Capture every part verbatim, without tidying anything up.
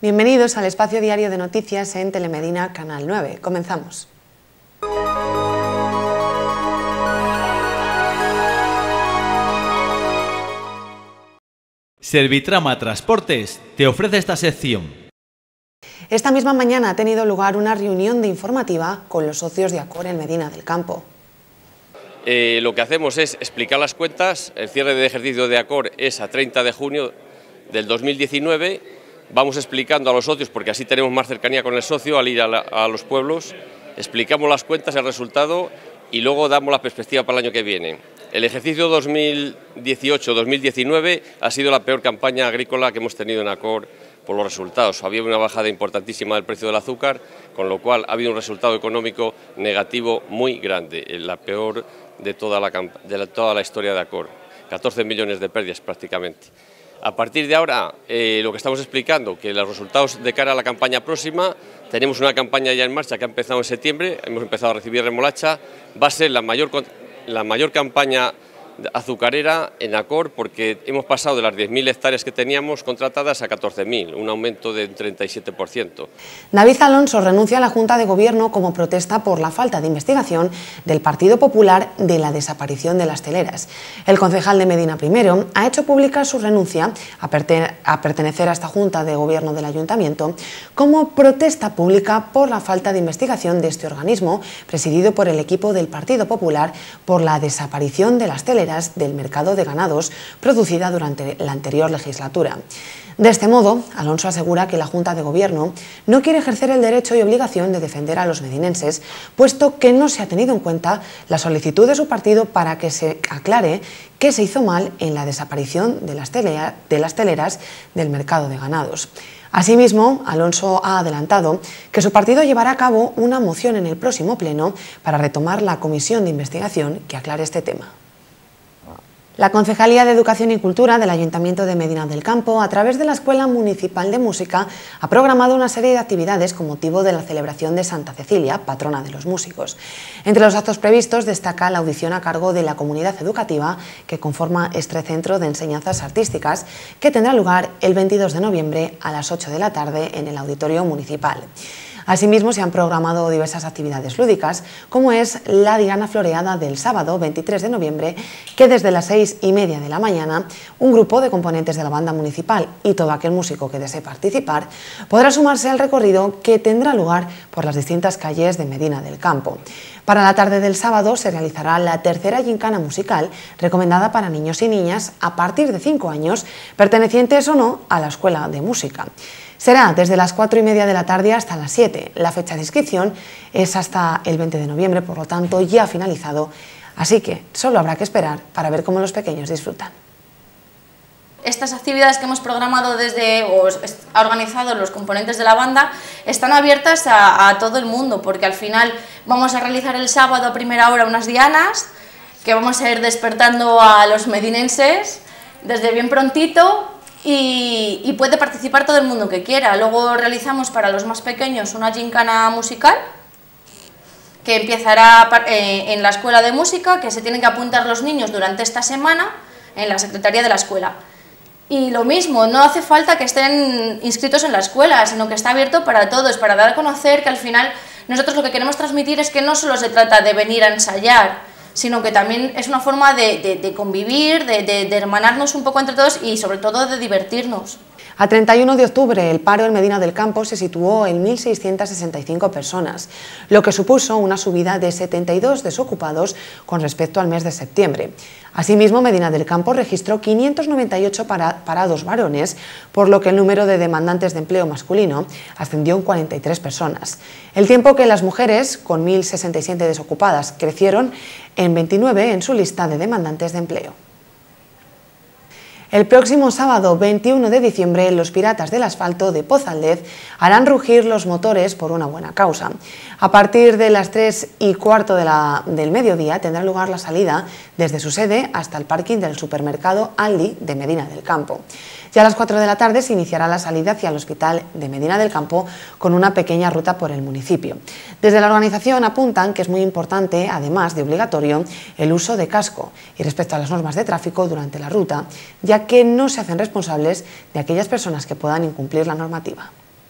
Bienvenidos al espacio diario de noticias en Telemedina Canal nueve. Comenzamos. Servitrama Transportes te ofrece esta sección. Esta misma mañana ha tenido lugar una reunión de informativa con los socios de Acor en Medina del Campo. Eh, lo que hacemos es explicar las cuentas. El cierre de ejercicio de Acor es a treinta de junio del dos mil diecinueve. Vamos explicando a los socios, porque así tenemos más cercanía con el socio al ir a, la, a los pueblos. Explicamos las cuentas, el resultado y luego damos la perspectiva para el año que viene. El ejercicio dos mil dieciocho dos mil diecinueve ha sido la peor campaña agrícola que hemos tenido en Acor por los resultados. Había una bajada importantísima del precio del azúcar, con lo cual ha habido un resultado económico negativo muy grande, la peor de toda la, de la, toda la historia de Acor, catorce millones de pérdidas prácticamente. A partir de ahora, eh, lo que estamos explicando, que los resultados de cara a la campaña próxima, tenemos una campaña ya en marcha que ha empezado en septiembre, hemos empezado a recibir remolacha, va a ser la mayor, la mayor campaña azucarera en Acor, porque hemos pasado de las diez mil hectáreas que teníamos contratadas a catorce mil, un aumento de un treinta y siete por ciento. David Alonso renuncia a la Junta de Gobierno como protesta por la falta de investigación del Partido Popular de la desaparición de las teleras. El concejal de Medina Primero ha hecho pública su renuncia a, perten a pertenecer a esta Junta de Gobierno del Ayuntamiento como protesta pública por la falta de investigación de este organismo, presidido por el equipo del Partido Popular, por la desaparición de las teleras del mercado de ganados producida durante la anterior legislatura. De este modo, Alonso asegura que la Junta de Gobierno no quiere ejercer el derecho y obligación de defender a los medinenses, puesto que no se ha tenido en cuenta la solicitud de su partido para que se aclare qué se hizo mal en la desaparición de las, telea, de las teleras del mercado de ganados. Asimismo, Alonso ha adelantado que su partido llevará a cabo una moción en el próximo pleno para retomar la comisión de investigación que aclare este tema. La Concejalía de Educación y Cultura del Ayuntamiento de Medina del Campo, a través de la Escuela Municipal de Música, ha programado una serie de actividades con motivo de la celebración de Santa Cecilia, patrona de los músicos. Entre los actos previstos destaca la audición a cargo de la comunidad educativa que conforma este centro de enseñanzas artísticas, que tendrá lugar el veintidós de noviembre a las ocho de la tarde en el Auditorio Municipal. Asimismo, se han programado diversas actividades lúdicas, como es la Diana Floreada del sábado veintitrés de noviembre, que desde las seis y media de la mañana, un grupo de componentes de la banda municipal y todo aquel músico que desee participar podrá sumarse al recorrido que tendrá lugar por las distintas calles de Medina del Campo. Para la tarde del sábado se realizará la tercera gincana musical recomendada para niños y niñas a partir de cinco años, pertenecientes o no a la Escuela de Música. Será desde las cuatro y media de la tarde hasta las siete. La fecha de inscripción es hasta el veinte de noviembre, por lo tanto ya ha finalizado, así que solo habrá que esperar para ver cómo los pequeños disfrutan. Estas actividades que hemos programado desde, o ha organizado los componentes de la banda, están abiertas a, a todo el mundo, porque al final vamos a realizar el sábado a primera hora unas dianas, que vamos a ir despertando a los medinenses desde bien prontito, y, y puede participar todo el mundo que quiera. Luego realizamos para los más pequeños una gincana musical, que empezará eh, en la Escuela de Música, que se tienen que apuntar los niños durante esta semana en la Secretaría de la Escuela. Y lo mismo, no hace falta que estén inscritos en la escuela, sino que está abierto para todos, para dar a conocer que al final nosotros lo que queremos transmitir es que no solo se trata de venir a ensayar, sino que también es una forma de, de, de convivir, de, de, de hermanarnos un poco entre todos y sobre todo de divertirnos. A treinta y uno de octubre, el paro en Medina del Campo se situó en mil seiscientas sesenta y cinco personas, lo que supuso una subida de setenta y dos desocupados con respecto al mes de septiembre. Asimismo, Medina del Campo registró quinientos noventa y ocho para, parados varones, por lo que el número de demandantes de empleo masculino ascendió en cuarenta y tres personas. El tiempo que las mujeres, con mil sesenta y siete desocupadas, crecieron en veintinueve en su lista de demandantes de empleo. El próximo sábado veintiuno de diciembre, los Piratas del Asfalto de Pozaldez harán rugir los motores por una buena causa. A partir de las tres y cuarto de la, del mediodía tendrá lugar la salida desde su sede hasta el parking del supermercado Aldi de Medina del Campo. Ya a las cuatro de la tarde se iniciará la salida hacia el Hospital de Medina del Campo con una pequeña ruta por el municipio. Desde la organización apuntan que es muy importante, además de obligatorio, el uso de casco y respecto a las normas de tráfico durante la ruta, ya que no se hacen responsables de aquellas personas que puedan incumplir la normativa.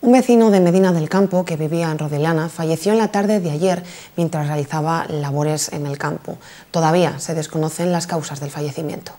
Un vecino de Medina del Campo, que vivía en Rodelana, falleció en la tarde de ayer mientras realizaba labores en el campo. Todavía se desconocen las causas del fallecimiento.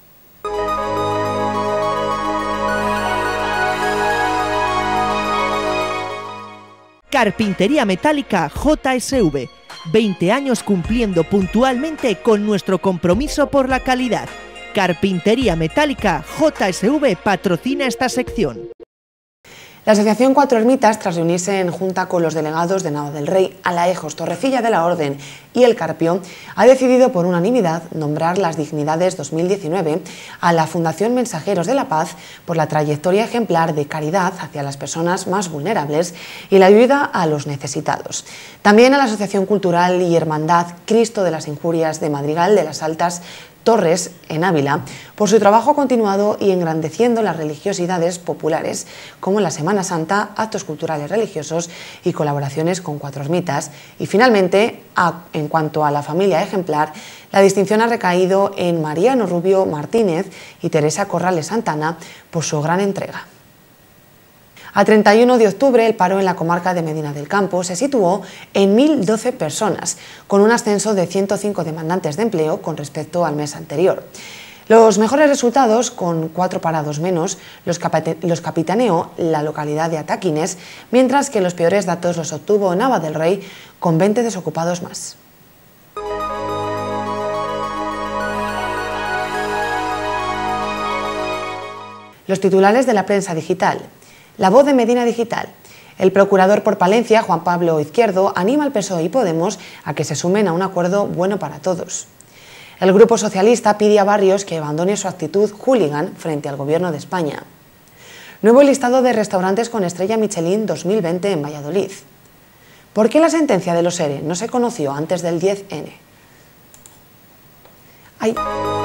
Carpintería Metálica J S V. veinte años cumpliendo puntualmente con nuestro compromiso por la calidad. Carpintería Metálica J S V patrocina esta sección. La Asociación Cuatro Ermitas, tras reunirse en junta con los delegados de Nava del Rey, Alaejos, Torrecilla de la Orden y El Carpio, ha decidido por unanimidad nombrar las Dignidades dos mil diecinueve a la Fundación Mensajeros de la Paz por la trayectoria ejemplar de caridad hacia las personas más vulnerables y la ayuda a los necesitados. También a la Asociación Cultural y Hermandad Cristo de las Injurias de Madrigal de las Altas Torres, en Ávila, por su trabajo continuado y engrandeciendo las religiosidades populares, como en la Semana Santa, actos culturales religiosos y colaboraciones con Cuatro Ermitas. Y finalmente, a, en cuanto a la familia ejemplar, la distinción ha recaído en Mariano Rubio Martínez y Teresa Corrales Santana por su gran entrega. A treinta y uno de octubre, el paro en la comarca de Medina del Campo se situó en mil doce personas, con un ascenso de ciento cinco demandantes de empleo con respecto al mes anterior. Los mejores resultados, con cuatro parados menos, los, los capitaneó la localidad de Ataquines, mientras que los peores datos los obtuvo Nava del Rey, con veinte desocupados más. Los titulares de la prensa digital. La voz de Medina Digital. El procurador por Palencia, Juan Pablo Izquierdo, anima al P S O E y Podemos a que se sumen a un acuerdo bueno para todos. El Grupo Socialista pide a Barrios que abandone su actitud hooligan frente al Gobierno de España. Nuevo listado de restaurantes con estrella Michelin dos mil veinte en Valladolid. ¿Por qué la sentencia de los ERE no se conoció antes del diez ene? Hay...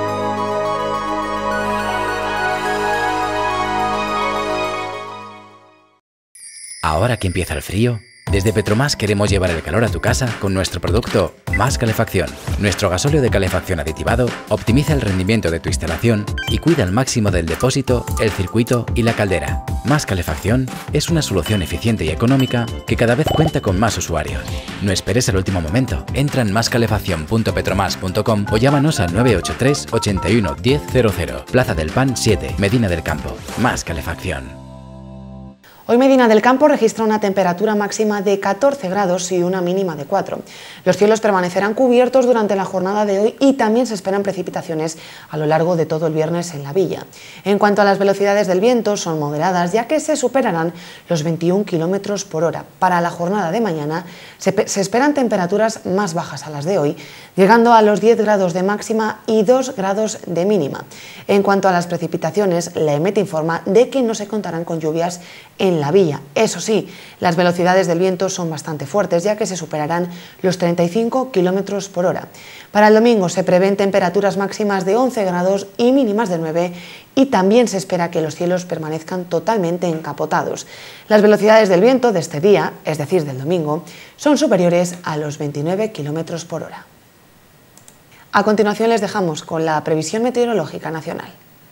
Ahora que empieza el frío, desde Petromás queremos llevar el calor a tu casa con nuestro producto Más Calefacción. Nuestro gasóleo de calefacción aditivado optimiza el rendimiento de tu instalación y cuida al máximo del depósito, el circuito y la caldera. Más Calefacción es una solución eficiente y económica que cada vez cuenta con más usuarios. No esperes el último momento. Entra en más calefacción punto petromas punto com o llámanos al nueve ocho tres, ochenta y uno, diez cero cero. Plaza del Pan siete, Medina del Campo. Más Calefacción. Hoy Medina del Campo registra una temperatura máxima de catorce grados y una mínima de cuatro. Los cielos permanecerán cubiertos durante la jornada de hoy y también se esperan precipitaciones a lo largo de todo el viernes en la villa. En cuanto a las velocidades del viento, son moderadas, ya que se superarán los veintiún kilómetros por hora. Para la jornada de mañana se, se esperan temperaturas más bajas a las de hoy, llegando a los diez grados de máxima y dos grados de mínima. En cuanto a las precipitaciones, la EMET informa de que no se contarán con lluvias en la villa. Eso sí, las velocidades del viento son bastante fuertes, ya que se superarán los treinta y cinco kilómetros por hora. Para el domingo se prevén temperaturas máximas de once grados y mínimas de nueve, y también se espera que los cielos permanezcan totalmente encapotados. Las velocidades del viento de este día, es decir, del domingo, son superiores a los veintinueve kilómetros por hora. A continuación les dejamos con la previsión meteorológica nacional.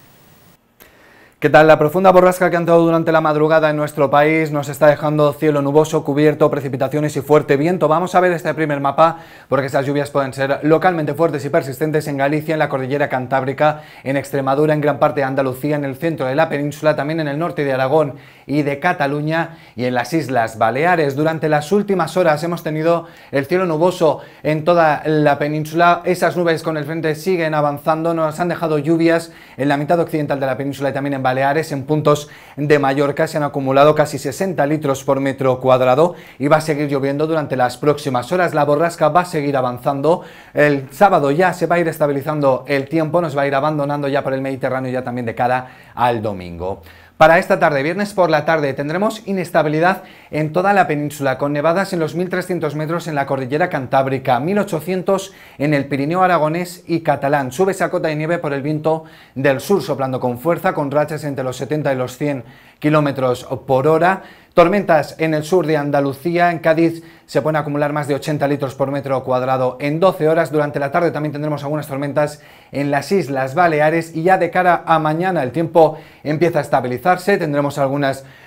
¿Qué tal? La profunda borrasca que ha entrado durante la madrugada en nuestro país nos está dejando cielo nuboso, cubierto, precipitaciones y fuerte viento. Vamos a ver este primer mapa porque estas lluvias pueden ser localmente fuertes y persistentes en Galicia, en la cordillera Cantábrica, en Extremadura, en gran parte de Andalucía, en el centro de la península, también en el norte de Aragón y de Cataluña y en las Islas Baleares. Durante las últimas horas hemos tenido el cielo nuboso en toda la península. Esas nubes con el frente siguen avanzando, nos han dejado lluvias en la mitad occidental de la península y también en Baleares. En puntos de Mallorca se han acumulado casi sesenta litros por metro cuadrado y va a seguir lloviendo durante las próximas horas. La borrasca va a seguir avanzando. El sábado ya se va a ir estabilizando el tiempo, nos va a ir abandonando ya por el Mediterráneo ya también de cara al domingo. Para esta tarde, viernes por la tarde, tendremos inestabilidad en toda la península, con nevadas en los mil trescientos metros en la cordillera Cantábrica, mil ochocientos en el Pirineo aragonés y catalán. Sube esa cota de nieve por el viento del sur, soplando con fuerza, con rachas entre los setenta y los cien kilómetros por hora. Tormentas en el sur de Andalucía, en Cádiz se pueden acumular más de ochenta litros por metro cuadrado en doce horas. Durante la tarde también tendremos algunas tormentas en las Islas Baleares y ya de cara a mañana el tiempo empieza a estabilizarse. Tendremos algunas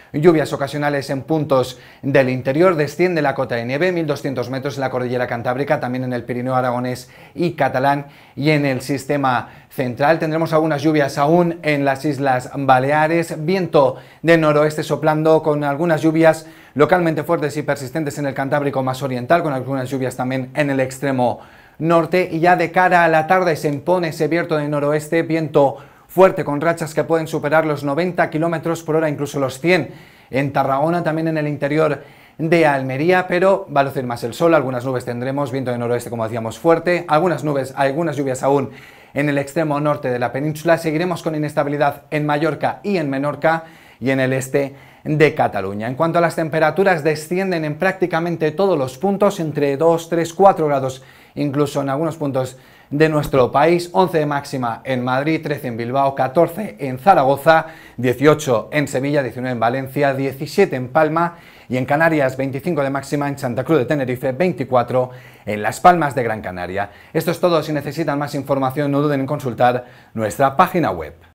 lluvias ocasionales en puntos del interior, desciende la cota de nieve, mil doscientos metros en la cordillera cantábrica, también en el Pirineo aragonés y catalán, y en el sistema central tendremos algunas lluvias aún en las Islas Baleares, viento de noroeste soplando con algunas lluvias localmente fuertes y persistentes en el Cantábrico más oriental, con algunas lluvias también en el extremo norte, y ya de cara a la tarde se impone ese viento de noroeste, viento fuerte con rachas que pueden superar los noventa kilómetros por hora, incluso los cien en Tarragona, también en el interior de Almería, pero va a lucir más el sol, algunas nubes tendremos, viento de noroeste como decíamos fuerte, algunas nubes, algunas lluvias aún en el extremo norte de la península, seguiremos con inestabilidad en Mallorca y en Menorca y en el este de Cataluña. En cuanto a las temperaturas, descienden en prácticamente todos los puntos, entre dos, tres, cuatro grados, incluso en algunos puntos de nuestro país, once de máxima en Madrid, trece en Bilbao, catorce en Zaragoza, dieciocho en Sevilla, diecinueve en Valencia, diecisiete en Palma y en Canarias, veinticinco de máxima en Santa Cruz de Tenerife, veinticuatro en Las Palmas de Gran Canaria. Esto es todo. Si necesitan más información no duden en consultar nuestra página web.